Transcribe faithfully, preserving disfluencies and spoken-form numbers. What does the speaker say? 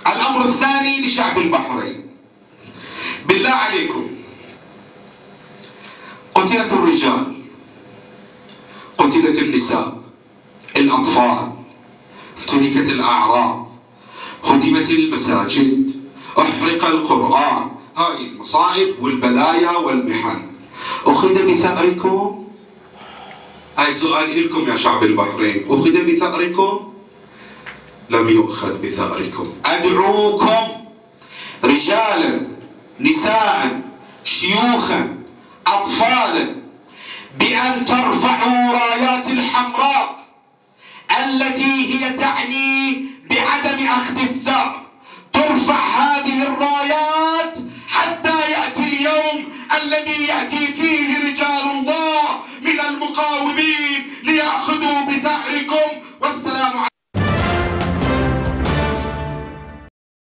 الأمر الثاني لشعب البحرين، بالله عليكم، قتلت الرجال، قتلت النساء، الأطفال، انتهكت الأعراض، هدمت المساجد، أحرق القرآن، هاي المصائب والبلايا والمحن، أخذ بثأركم؟ هاي سؤال لكم يا شعب البحرين، أخذ بثأركم؟ لم يؤخذ بثأركم. أدعوكم رجالا نساء شيوخا أطفالا بأن ترفعوا رايات الحمراء التي هي تعني بعدم أخذ الثأر. ترفع هذه الرايات حتى يأتي اليوم الذي يأتي فيه رجال الله من المقاومين ليأخذوا بثأركم. والسلام عليكم.